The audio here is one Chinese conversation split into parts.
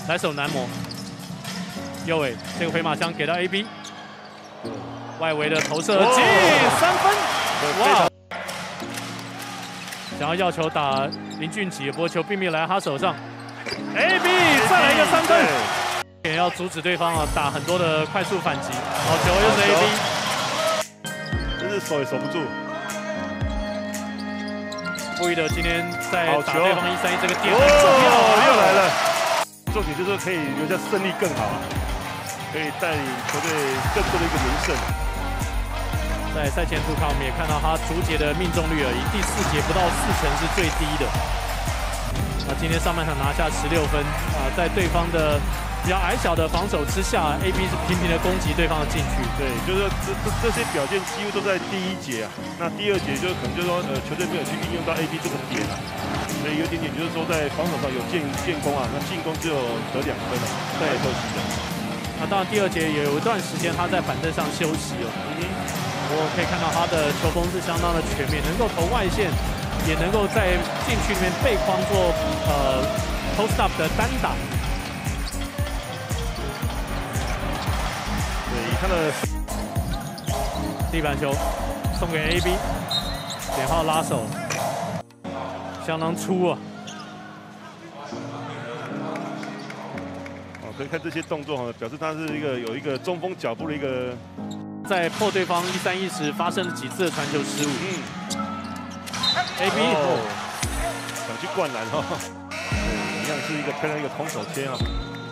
来手难磨，右尾这个回马枪给到 AB， 外围的投射进3分，哇！想要球打林俊杰，不过球并没有来他手上。AB 再来一个3分，也要阻止对方啊打很多的快速反击。好球又是 AB， 真是守也守不住。 布伊德今天在打对方131这个点很重要，又来了。重点就是可以留下胜利更好，可以带领球队更多的一个连胜。 在赛前图卡我们也看到他竹节的命中率以第4节不到40%是最低的。那今天上半场拿下16分啊，在对方的比较矮小的防守之下 ，AB 是频频的攻击对方的禁区。 对，就是说这些表现几乎都在第1节啊。那第2节就是可能就是说球队没有去运用到 AB 这个点啊，所以有点就是说在防守上有建功啊，那进攻只有得2分了，对，休息的。 那当然第2节也有一段时间他在板凳上休息了。我可以看到他的球风是相当的全面，能够投外线，也能够在禁区里面背框做post up 的单打。 对，他的地板球送给 AB， 点号拉手，相当粗啊。 可以看这些动作哈，表示他是有一个中锋脚步的一个。 在破对方131时发生了几次的传球失误。AB 想去灌篮哈，一样是一个漂亮一个空手切哈。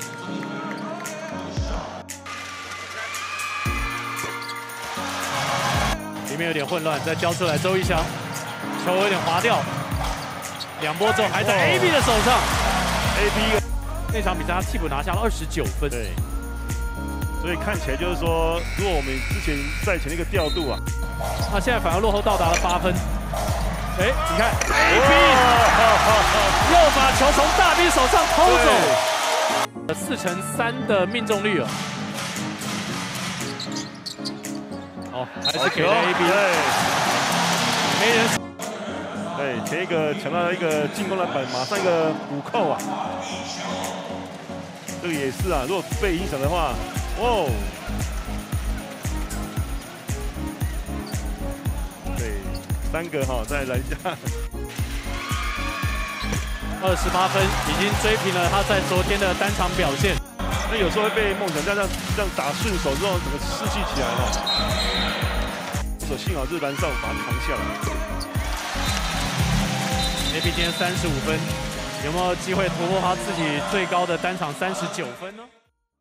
里面有点混乱，再交出来周一翔，球有点滑掉，2波之后还在 AB 的手上。 AB 那场比赛他替补拿下了29分。 对。所以看起来就是说，如果我们之前赛前的一个调度啊， 那现在反而落后到达了8分。哎，你看 AB 又把球从大 B 手上偷走，4成3的命中率哦。哦，还是给了 AB， 没人。 对，前一个抢到一个进攻篮板，马上一个补扣啊。这个也是啊，如果被影响的话。哦，对，3个哈，再来一下 ，28分，已经追平了他在昨天的单场表现。 那有时候会被梦想家这样打顺手之后，整个士气起来哈。幸好是篮上把他扛下来。 AB 今天35分，有没有机会突破他自己最高的单场39分呢？